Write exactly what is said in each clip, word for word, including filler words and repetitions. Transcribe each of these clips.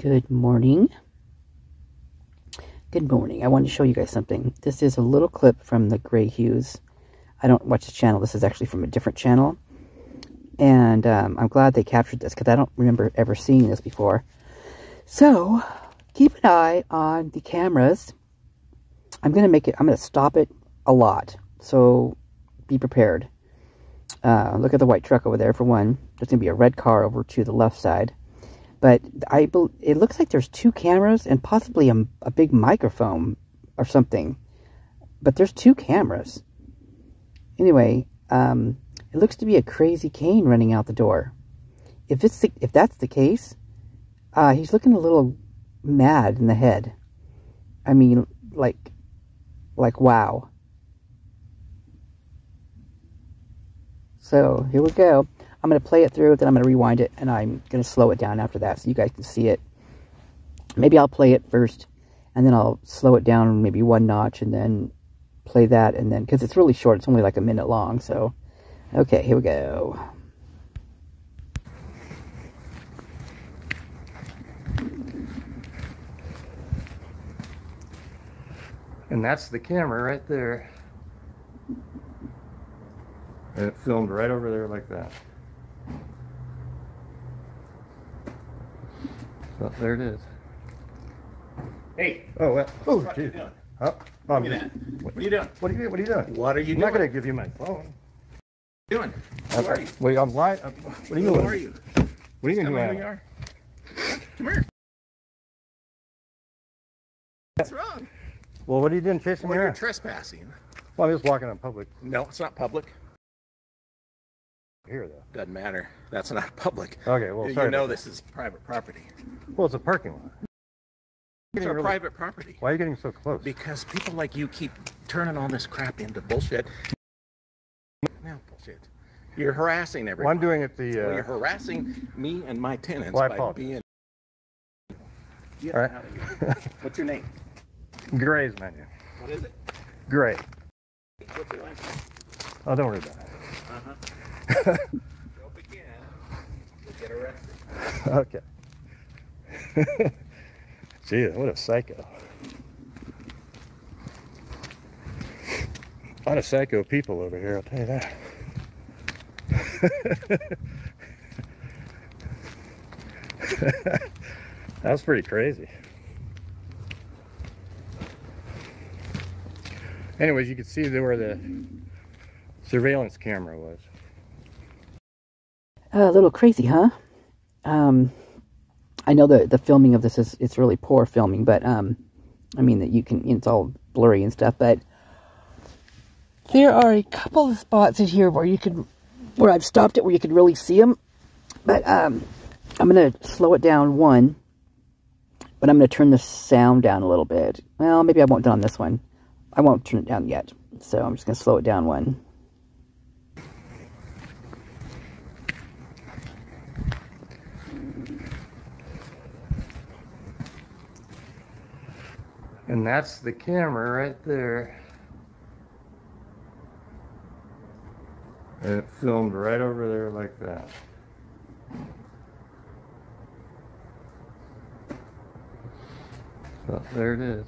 Good morning. Good morning. I wanted to show you guys something. This is a little clip from the Gray Hues. I don't watch the channel. This is actually from a different channel. And um, I'm glad they captured this because I don't remember ever seeing this before. So, keep an eye on the cameras. I'm going to make it, I'm going to stop it a lot. So, be prepared. Uh, look at the white truck over there for one. There's going to be a red car over to the left side. But I, it looks like there's two cameras and possibly a, a big microphone or something. But there's two cameras. Anyway, um, it looks to be a Crazy Kane running out the door. If it's the, if that's the case, uh, he's looking a little mad in the head. I mean, like, like wow. So here we go. I'm going to play it through, then I'm going to rewind it, and I'm going to slow it down after that so you guys can see it. Maybe I'll play it first, and then I'll slow it down maybe one notch, and then play that, and then, because it's really short, it's only like a minute long, so, okay, here we go. And that's the camera right there. And it filmed right over there like that. So there it is. Hey. Oh, what? Oh, what are you geez. doing? Oh, um, Look at that. What are you doing? What are you, what are you doing? What are you I'm doing? not going to give you my phone. What are you doing? Who Okay. are you? Wait, I'm lying. What are you Who doing? are you? What are you Tell going me to who do? you are. Come here. What's wrong? Well, what are you doing chasing Well, me you're around? trespassing. Well, I'm just walking on public No, it's not public. here, though. Doesn't matter. That's not public. Okay, well, you sorry. know about this is private property. that. Well, it's a parking lot. It's Getting our really- private property. Why are you getting so close? Because people like you keep turning all this crap into bullshit. No, bullshit. You're harassing Well, everyone. I'm doing it the... Uh, Well, you're harassing me and my tenants Well, I by apologize. being... Get All right. out of here. What's your name? Gray's menu. What is it? Gray. What's your last name? Oh, don't worry about it. Uh-huh. Go begin. You'll get arrested. Okay. Gee, what a psycho. A lot of psycho people over here, I'll tell you that. That was pretty crazy. Anyways, you can see there where the surveillance camera was. Uh, a little crazy, huh? Um, I know the the filming of this is it's really poor filming, but um, I mean that you can it's all blurry and stuff. But there are a couple of spots in here where you could where I've stopped it where you could really see them. But um, I'm gonna slow it down one, but I'm gonna turn the sound down a little bit. Well, maybe I won't do on this one. I won't turn it down yet, so I'm just gonna slow it down one. And that's the camera right there. And it filmed right over there like that. So there it is.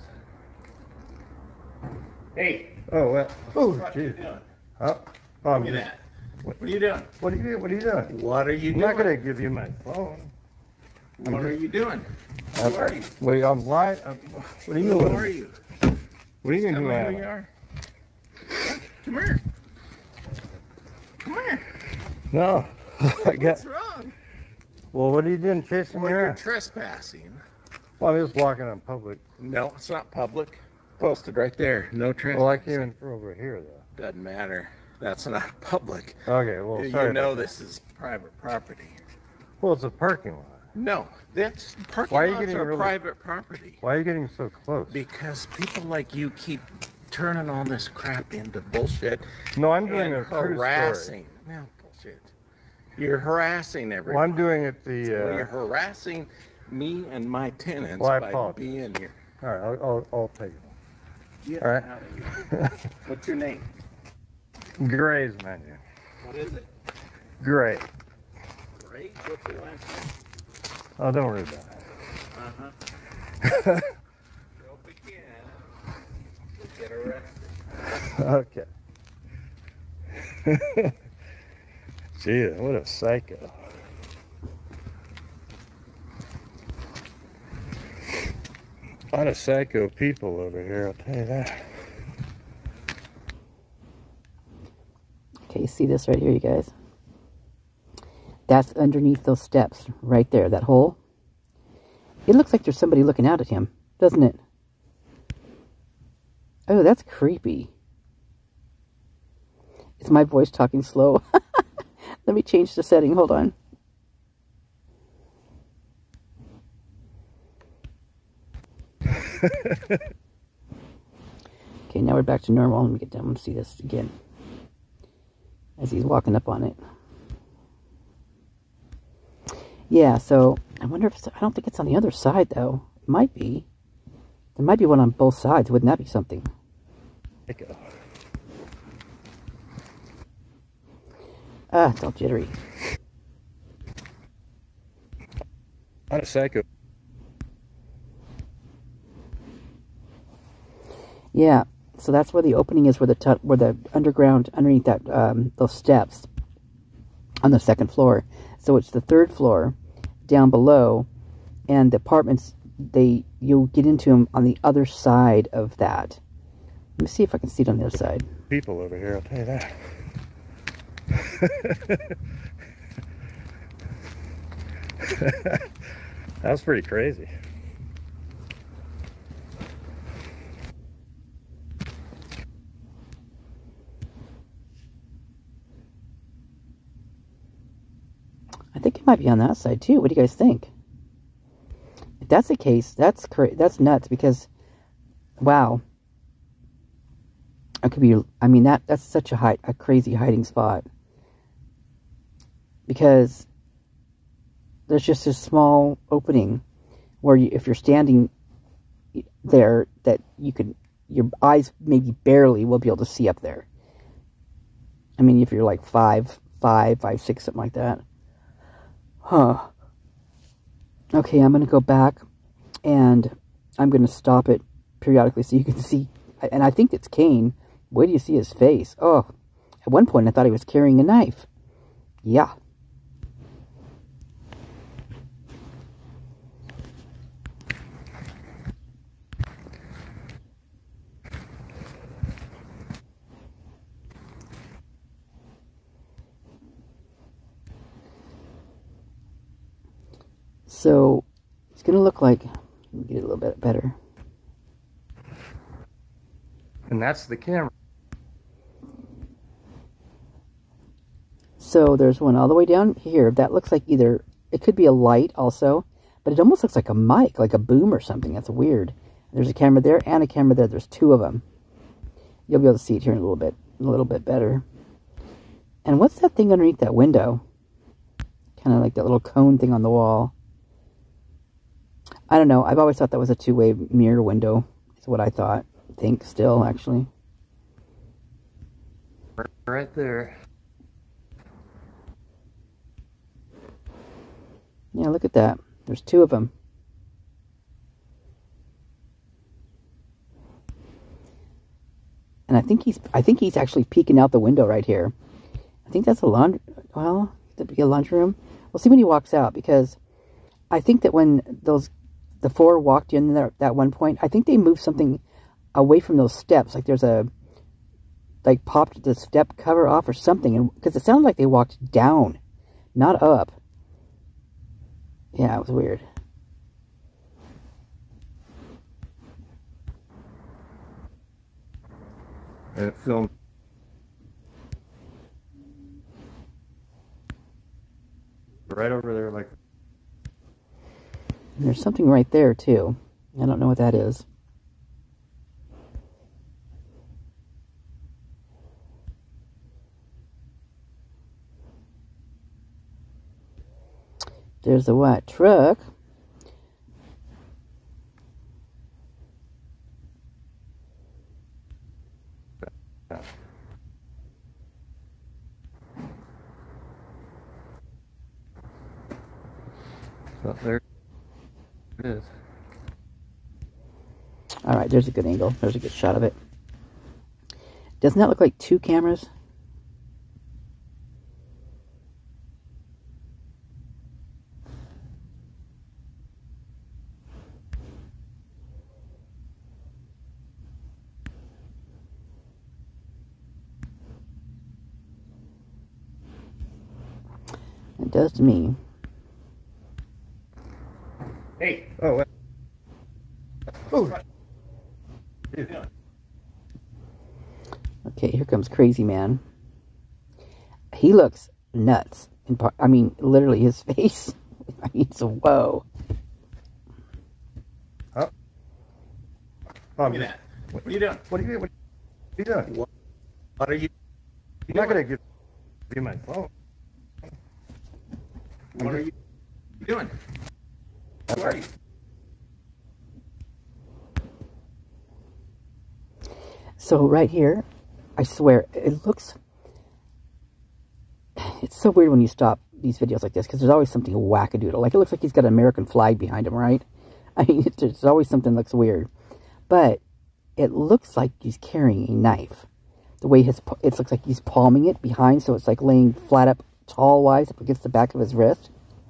Hey. Oh, well. Oh, What are you geez. doing? Oh, um, Look at that. What are you doing? What are you doing? What are you doing? What are you I'm doing? not going to give you my phone. What are you doing? Who are you? Wait, I'm lying. I'm, what are you Who doing? are you? What are you going Tell to me do? who you are. Come here. Come here. No. I got, What's wrong? well, what are you doing chasing Well, me you're around? trespassing. Well, I'm just walking on public. No, it's not public. Posted right there. No trespassing. Well, I came in from over here, though. Doesn't matter. That's not public. Okay, well, You sorry. know about this is private property. that. Well, it's a parking lot. No, that's parking Why are you lots getting are really- private property. Why are you getting so close? Because people like you keep turning all this crap into bullshit. No, I'm doing and a true story. harassing. No, bullshit. You're harassing everyone. Well, I'm doing it the. Well, you're Uh, harassing me and my tenants Well, I by apologize. being here. all right, I'll, I'll, I'll take it. Get All right. out of here. What's your name? Gray's menu. What is it? Gray. Great. What's your last name? Oh, don't worry about it. Uh-huh. Rope again. We'll get arrested. Okay. Gee, what a psycho. A lot of psycho people over here, I'll tell you that. Okay, you see this right here, you guys? That's underneath those steps, right there, that hole. It looks like there's somebody looking out at him, doesn't it? Oh, that's creepy. Is my voice talking slow? Let me change the setting, hold on. Okay, now we're back to normal. Let me get down and see this again. As he's walking up on it. Yeah, so I wonder if it's, I don't think it's on the other side though. It might be. There might be one on both sides. Wouldn't that be something? Psycho. Ah, it's all jittery. A lot of psycho. Yeah, so that's where the opening is, where the tu where the underground underneath that um, those steps on the second floor. So it's the third floor down below, and the apartments, they you'll get into them on the other side of that. Let me see if I can see it on the other side. People over here, I'll tell you that. That was pretty crazy. I think it might be on that side too. What do you guys think? If that's the case, that's cra that's nuts, because wow, it could be. I mean, that that's such a high, a crazy hiding spot, because there's just a small opening where you, if you're standing there, that you could, your eyes maybe barely will be able to see up there. I mean, if you're like five, five, five, six, something like that. Huh. Okay, I'm going to go back, and I'm going to stop it periodically so you can see. And I think it's Kane. Wait till you see his face. Oh, at one point I thought he was carrying a knife. Yeah. So, it's going to look like, let me get it a little bit better. And that's the camera. So, there's one all the way down here. That looks like either, it could be a light also, but it almost looks like a mic, like a boom or something. That's weird. There's a camera there and a camera there. There's two of them. You'll be able to see it here in a little bit, a little bit better. And what's that thing underneath that window? Kind of like that little cone thing on the wall. I don't know. I've always thought that was a two-way mirror window. Is what I thought. I think still, actually. Right there. Yeah, look at that. There's two of them. And I think he's I think he's actually peeking out the window right here. I think that's a laundry, well, that'd be a laundry room. We'll see when he walks out, because I think that when those the four walked in there at that one point, I think they moved something away from those steps. Like there's a, like popped the step cover off or something. And because it sounded like they walked down, not up. Yeah, it was weird. And it filmed. Right over there, like. And there's something right there, too. I don't know what that is. There's a white truck. So there. it is. All right, there's a good angle. There's a good shot of it. Doesn't that look like two cameras? It does to me. Hey. Oh. What? Oh. Okay, here comes Crazy Man. He looks nuts. In part, I mean, literally his face. I mean, so whoa. Huh? Oh, look at that. What are you doing? What are you, what are you doing? What, what are you? I'm not gonna give you my phone. What are you doing? Who are you? So right here, I swear, it looks, it's so weird when you stop these videos like this, because there's always something wackadoodle. Like, it looks like he's got an American flag behind him, right? I mean, it's, it's always something that looks weird. But it looks like he's carrying a knife. The way his, it looks like he's palming it behind, so it's like laying flat up, tall-wise, up against the back of his wrist.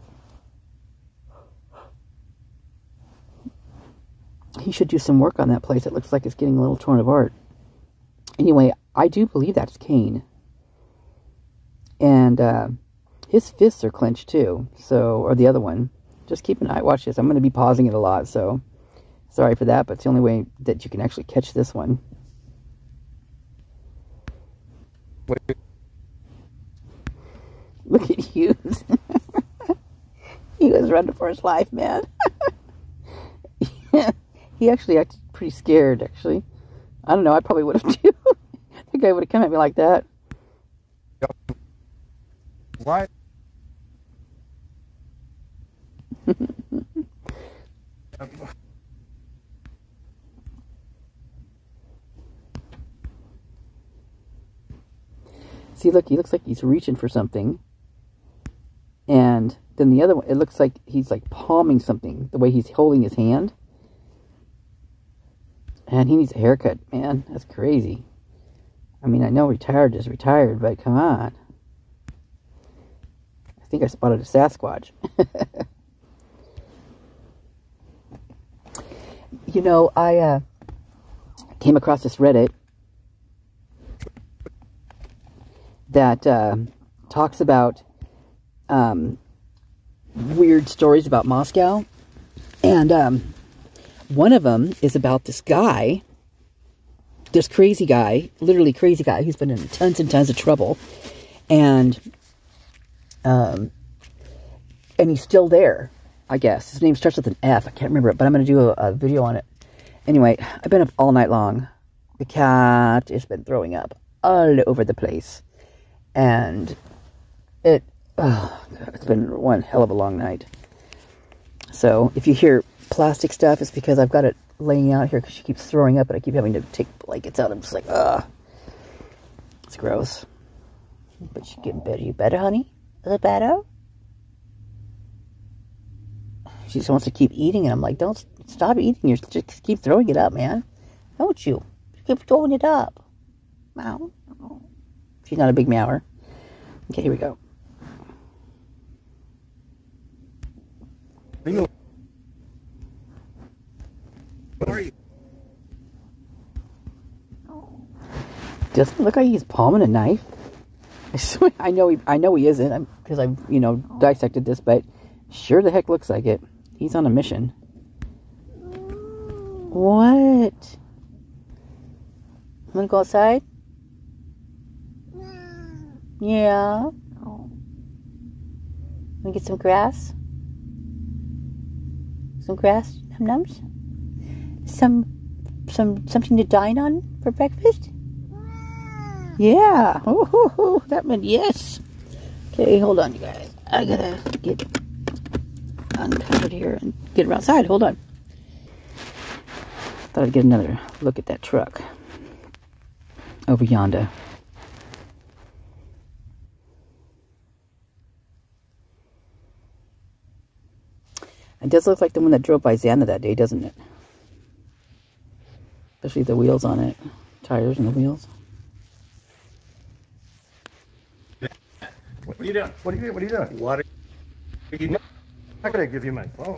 He should do some work on that place. It looks like it's getting a little torn apart. Anyway, I do believe that's Kane. And uh, his fists are clenched too. So, or the other one. Just keep an eye. Watch this. I'm going to be pausing it a lot. So, sorry for that. But it's the only way that you can actually catch this one. Wait. Look at Hughes. He was running for his life, man. Yeah. He actually acted pretty scared, actually. I don't know, I probably would have too. The guy would have come at me like that. What? See, look, he looks like he's reaching for something. And then the other one, it looks like he's like palming something, the way he's holding his hand. And he needs a haircut, man. That's crazy. I mean, I know retired is retired, but come on. I think I spotted a Sasquatch. You know, I uh, came across this Reddit that uh, talks about um, weird stories about Moscow. And um, one of them is about this guy, this crazy guy, literally crazy guy, who's been in tons and tons of trouble. And, um, and he's still there, I guess. His name starts with an F. I can't remember it, but I'm going to do a, a video on it. Anyway, I've been up all night long. The cat has been throwing up all over the place. And it, oh, God, it's been one hell of a long night. So, if you hear plastic stuff, it's because I've got it laying out here because she keeps throwing up and I keep having to take blankets out. I'm just like, ugh. It's gross. But she's getting better. You better, honey? Is it better? She just wants to keep eating, and I'm like, don't stop eating. You just keep throwing it up, man. Don't you? Keep throwing it up. Meow. She's not a big meower. Okay, here we go. What are you? Doesn't it look like he's palming a knife? I swear, I know he, I know he isn't, because I've, you know, dissected this, but sure the heck looks like it. He's on a mission. What? I'm gonna go outside? Yeah. Wanna get some grass? Some grass num-nums? Some, some, something to dine on for breakfast? Yeah. Oh, ho, ho. That meant yes. Okay, hold on, you guys. I gotta get uncovered here and get him outside. Hold on. Thought I'd get another look at that truck over yonder. It does look like the one that drove by Xana that day, doesn't it? Especially the wheels on it. Tires and the wheels. What are you doing? What are you, what are you doing? What are you doing? I'm not going to give you my phone.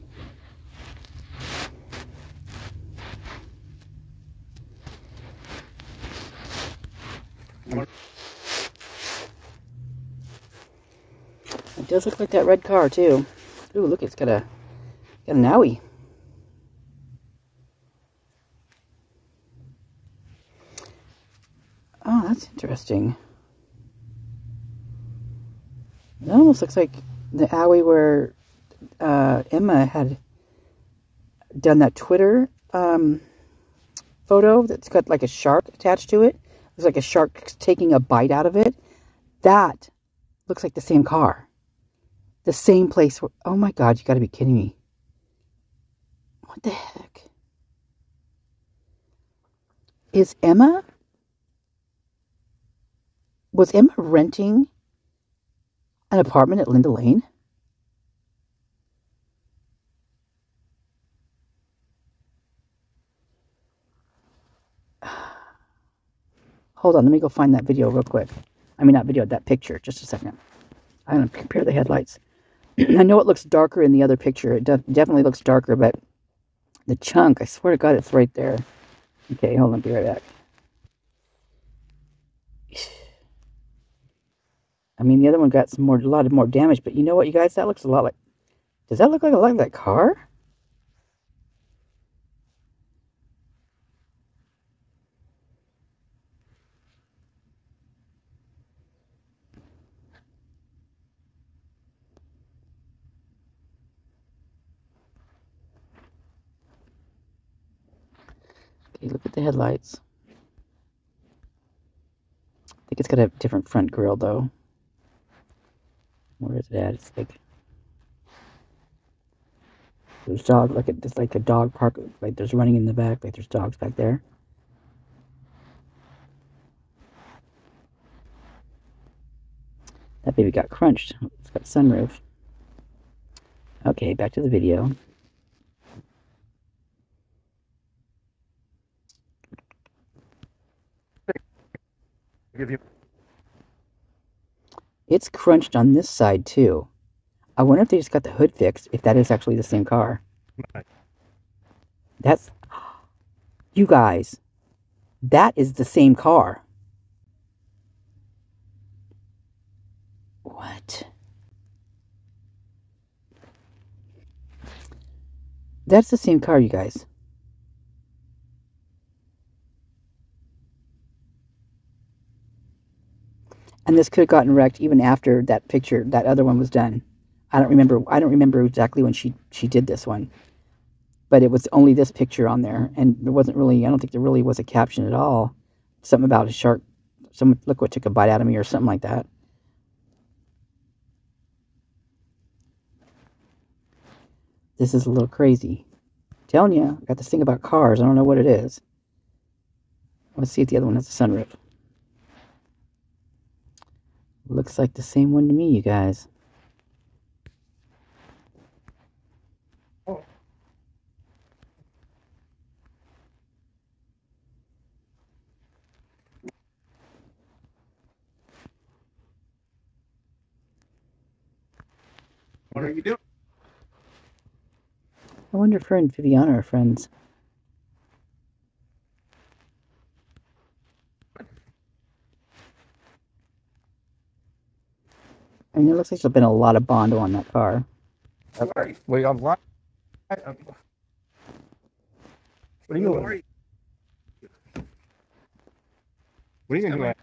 It does look like that red car, too. Ooh, look, it's got a, got an owie. Oh, that's interesting. It almost looks like the alley where uh, Emma had done that Twitter um, photo that's got like a shark attached to it. Looks like a shark taking a bite out of it. That looks like the same car. The same place. Where, oh my God, you got to be kidding me. What the heck? Is Emma... Was Emma renting an apartment at Linda Lane? Hold on, let me go find that video real quick. I mean, not video, that picture. Just a second. I'm going to compare the headlights. I know it looks darker in the other picture. It de definitely looks darker, but the chunk, I swear to God, it's right there. Okay, hold on, be right back. I mean, the other one got some more, a lot of more damage, but you know what, you guys? That looks a lot like... Does that look like a lot like that car? Okay, look at the headlights. I think it's got a different front grille, though. Where is it at? It's like... There's dog, like it's like a dog park, like there's running in the back, like there's dogs back there. That baby got crunched. It's got a sunroof. Okay, back to the video. Give you. It's crunched on this side too. I wonder if they just got the hood fixed, if that is actually the same car. That's... You guys, that is the same car. What? That's the same car, you guys. And this could have gotten wrecked even after that picture, that other one was done. I don't remember. I don't remember exactly when she she did this one, but it was only this picture on there, and there wasn't really. I don't think there really was a caption at all. Something about a shark. Some look what took a bite out of me, or something like that. This is a little crazy. I'm telling you, I got this thing about cars. I don't know what it is. Let's see if the other one has a sunroof. Looks like the same one to me, you guys. Oh. What are you doing? I wonder if her and Viviana are friends. I mean, it looks like there's been a lot of Bondo on that car. Okay. Wait, I'm lying. What are you doing? What are you doing?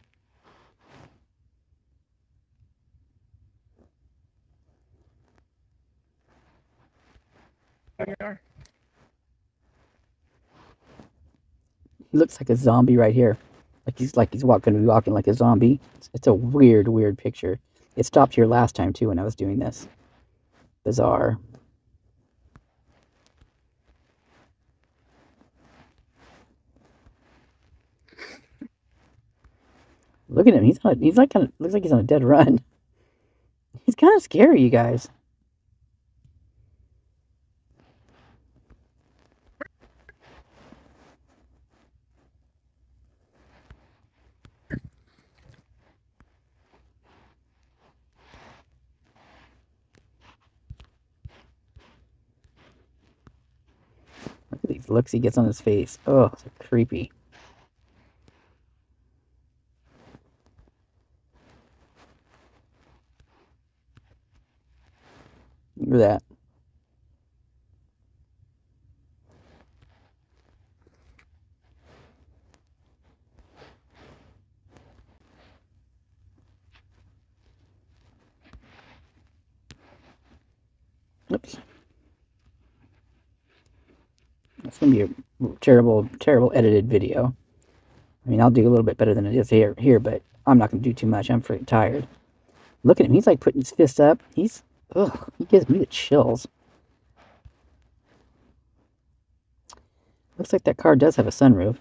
He looks like a zombie right here. Like he's like he's walking, be walking like a zombie. It's, it's a weird, weird picture. It stopped here last time too when I was doing this. Bizarre. Look at him. He's on. A, he's like kind of looks like he's on a dead run. He's kind of scary, you guys. looks he gets on his face. Oh, it's creepy. Look at that. Oops. It's going to be a terrible, terrible edited video. I mean, I'll do a little bit better than it is here, here, but I'm not going to do too much. I'm freaking tired. Look at him. He's like putting his fist up. He's, ugh, he gives me the chills. Looks like that car does have a sunroof.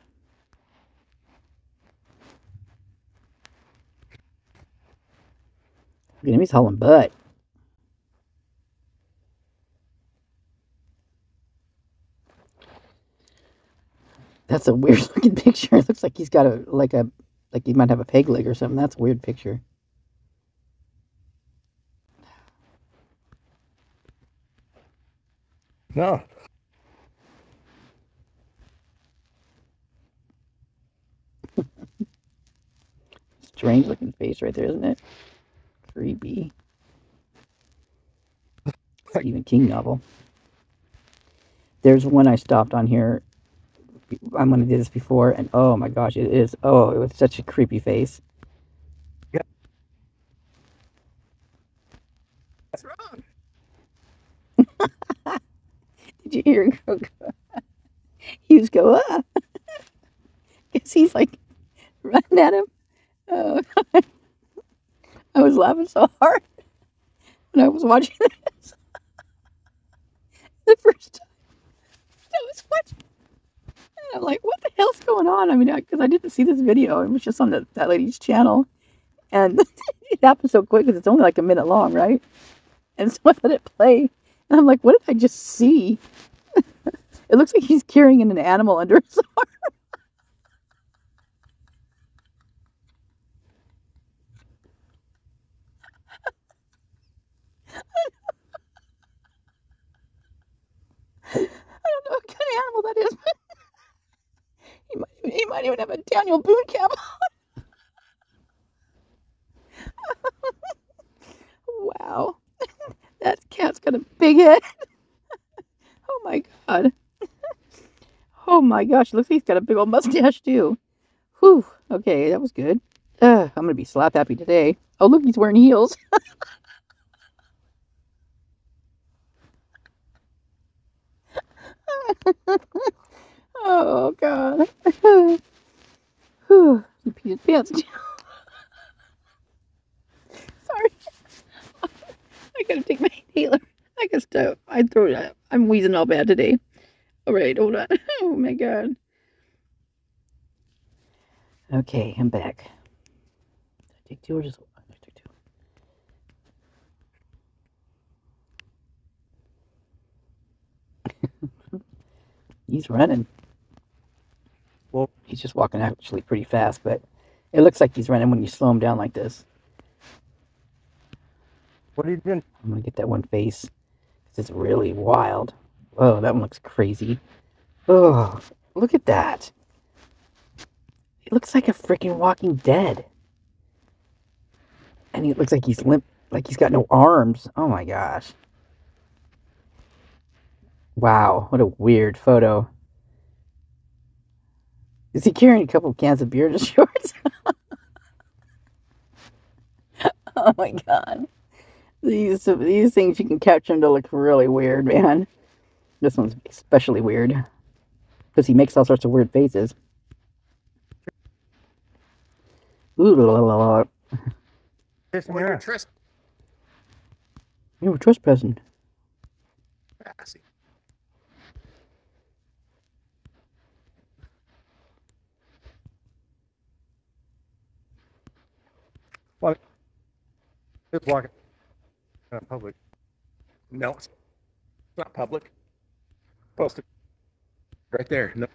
Look at him. He's hauling butt. That's a weird looking picture. It looks like he's got a, like a, like he might have a peg leg or something. That's a weird picture. No. Strange looking face right there, isn't it? Creepy. Stephen King novel. There's one I stopped on here. I'm gonna do this before, and oh my gosh, it is. Oh, it was such a creepy face. Yeah. What's wrong? Did you hear him go? He was go ah, because he's like running at him. Oh, I was laughing so hard when I was watching this. The first time I was watching. I'm like, what the hell's going on? I mean, because I, I didn't see this video. It was just on the, that lady's channel. And it happened so quick because it's only like a minute long, right? And so I let it play. And I'm like, what did I just see? It looks like he's carrying an animal under his arm. I don't know what kind of animal that is, but He might, even, he might even have a Daniel Boone cap on. Wow. That cat's got a big head. Oh my god. Oh my gosh. Looks like he's got a big old mustache too. Whew. Okay, that was good. Uh, I'm going to be slap happy today. Oh, look, he's wearing heels. Oh god. Whew. He peed his pants down. Sorry. I gotta take my inhaler. I gotta stop. I throw it up. I'm wheezing all bad today. Alright, hold on. Oh my god. Okay, I'm back. Did I take two or just one? I took two. He's running. Well, he's just walking actually pretty fast, but it looks like he's running when you slow him down like this. what are you doing? I'm gonna get that one face because it's really wild. Whoa, that one looks crazy. Oh, look at that. It looks like a freaking Walking Dead. And it looks like he's limp, like he's got no arms. Oh my gosh. Wow, what a weird photo. Is he carrying a couple of cans of beer in his shorts? Oh my god. These these things you can catch them to look really weird, man. This one's especially weird. Because he makes all sorts of weird faces. Ooh, la, la, la, la. Piss in Well, your you're ass. trespassing. You were trespassing. Well, it's walking in public. No, it's not public. Posted right there. No.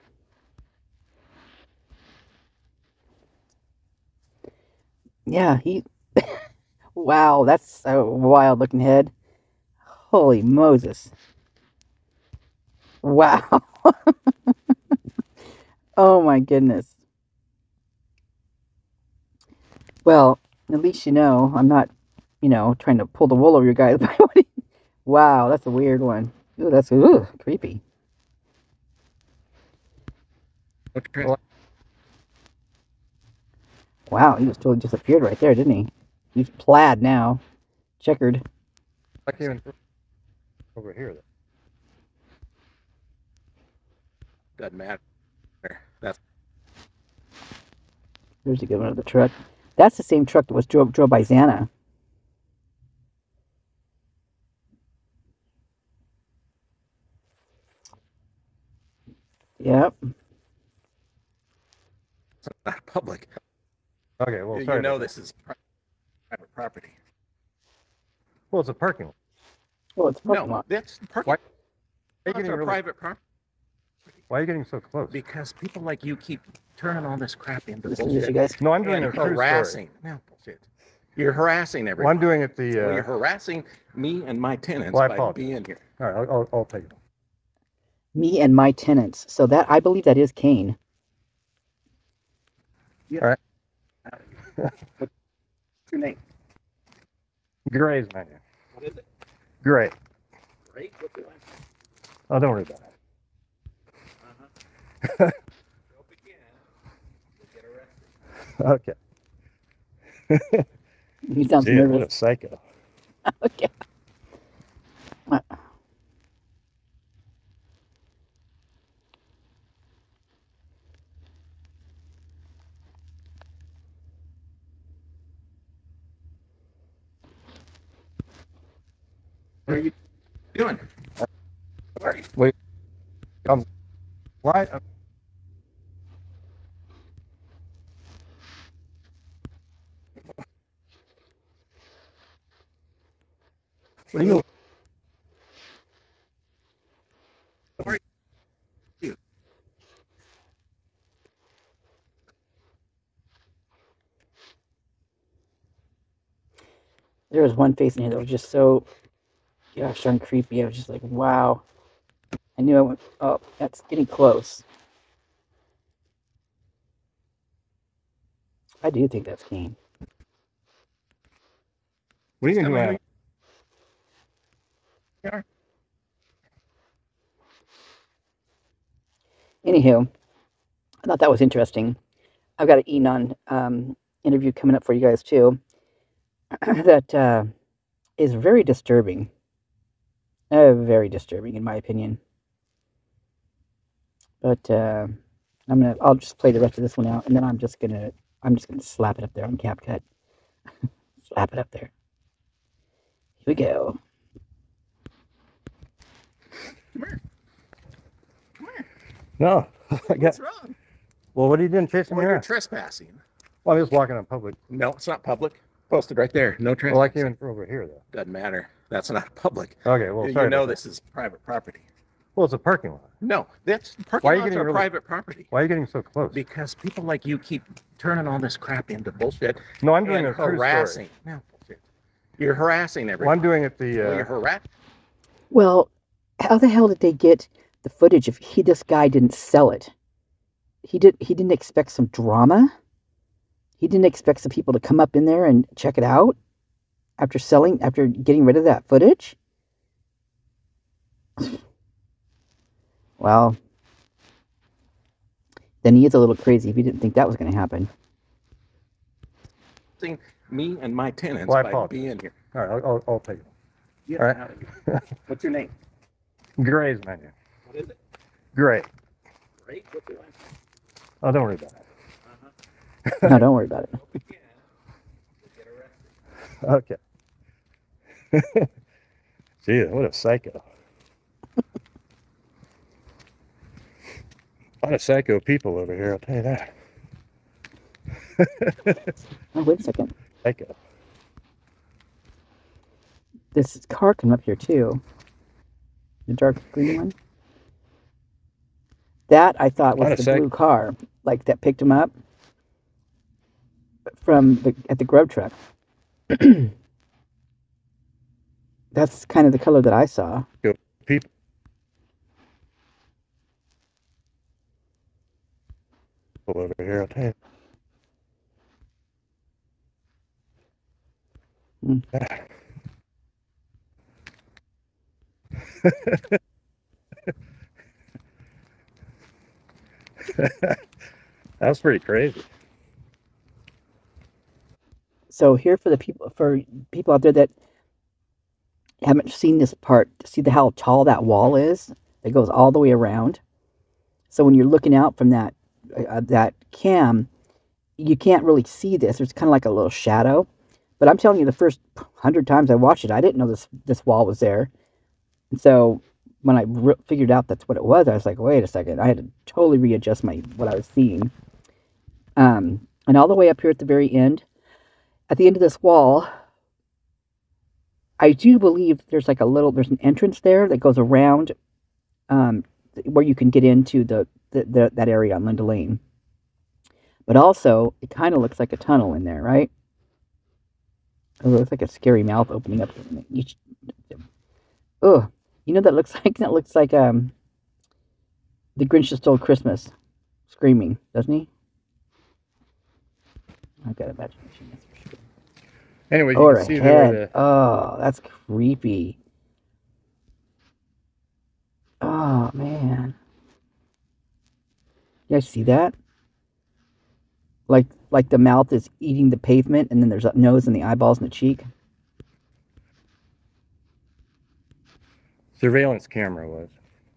Yeah, he... Wow, that's a wild looking head. Holy Moses. Wow. Oh my goodness. Well, at least you know I'm not, you know, trying to pull the wool over your guys. Wow, that's a weird one. Ooh, that's ooh, creepy. Well, Wow, he just totally disappeared right there, didn't he? He's plaid now. Checkered. I came over here. Though. Doesn't matter. That's There's a good one of the truck. That's the same truck that was drove, drove by Xana. Yep. not public. Okay, well, You, sorry you know about this is pri- private property. that. Well, it's a parking lot. Well, it's a parking No, lot. that's parking. Why are you Lots getting of really, private property Why are you getting so close? because people like you keep turning all this crap into Listen to this, bullshit you guys. No, I'm doing and a true story. harassing. No bullshit. You're harassing Well, everyone. I'm doing it the. Well, Uh, you're harassing me and my tenants Well, I by apologize. being here. all right, I'll, I'll, I'll take it. Me and my tenants. So that I believe that is Kane. Yeah. All right. What's your name? Gray's my name. What is it? Gray. Great. What's your last name? Oh, don't worry about it. Uh-huh. Joke again. You'll get arrested. Okay. He sounds Gee, what a nervous. psycho. Okay. Uh, What are you doing? What are you? Wait. Um, why? Um, what are you? What are you? There was one face in here that was just so, gosh darn creepy. I was just like, wow. I knew I went, oh, that's getting close. I do think that's Kane. What are you Tell going me to who you are. Anywho, I thought that was interesting. I've got an Enon um, interview coming up for you guys too. that uh, is very disturbing. Uh, very disturbing, in my opinion. But uh, I'm gonna. I'll just play the rest of this one out, and then I'm just gonna. I'm just gonna slap it up there on CapCut. Slap it up there. Here we go. Come here. Come here. No. I got, What's wrong? well, what are you doing chasing me Well, you're around? trespassing. Well, I'm just walking on public. No, it's not public. Posted right there. No Well, I trespassing. came over here, though. Doesn't matter. That's not public. Okay, well, you sorry. you know about this is private property. that. Well, it's a parking lot. No, that's parking Why are you lots getting are really- private property Why are you getting so close? because people like you keep turning all this crap into bullshit No, I'm doing and a true story. harassing. No bullshit. You're harassing Well, everyone. I'm doing it the. Well, Uh, you're harassing. Well, how the hell did they get the footage if he this guy didn't sell it? He did. He didn't expect some drama. He didn't expect some people to come up in there and check it out after selling, after getting rid of that footage. Well, then he is a little crazy if he didn't think that was going to happen. Me and my tenants Well, I by apologize. being here. all right, I'll, I'll, I'll take it. Get All right. out of here. What's your name? Gray's my name. What is it? Gray. Great. What's your last name? Oh, don't worry about it. Uh-huh. No, don't worry about it. Again, you'll get arrested. Okay. Gee, what a psycho. A lot of psycho people over here, I'll tell you that. Oh, wait a second. Psycho. This car coming up here too. The dark green one. That I thought Lot was of the psych- blue car, like that picked him up from the at the grub truck. That's kind of the color that I saw. People. Pull over here, I'll tell you. Mm. That was pretty crazy. So here for the people for people out there that haven't seen this part, see the how tall that wall is? It goes all the way around. So when you're looking out from that uh, that cam, you can't really see this. There's kind of like a little shadow. But I'm telling you, the first hundred times I watched it, I didn't know this this wall was there. And so when I re figured out that's what it was, I was like, wait a second. I had to totally readjust my what I was seeing. Um, and all the way up here at the very end, at the end of this wall, I do believe there's like a little, there's an entrance there that goes around um, where you can get into the, the, the that area on Linda Lane. But also, it kind of looks like a tunnel in there, right? It looks like a scary mouth opening up. Oh, you know that looks like that looks like um the Grinch That Stole Christmas, screaming, doesn't he? I've got imagination, that's for sure. Anyway, you Or can a see there head. the, Oh, that's creepy. Oh man, you guys see that? Like like the mouth is eating the pavement, and then there's a nose and the eyeballs and the cheek. surveillance camera was.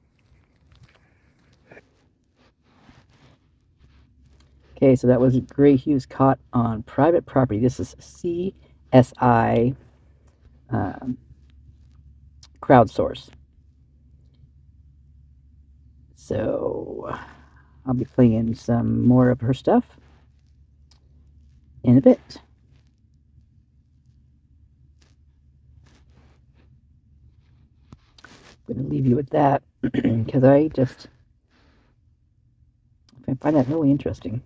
Okay, so that was Gray Hughes caught on private property. This is C S I um, crowdsource. So I'll be playing some more of her stuff in a bit. I'm going to leave you with that because I just I find that really interesting.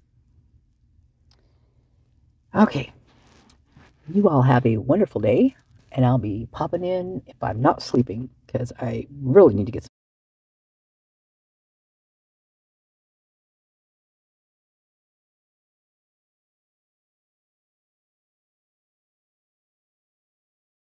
Okay, you all have a wonderful day, and I'll be popping in if I'm not sleeping because I really need to get some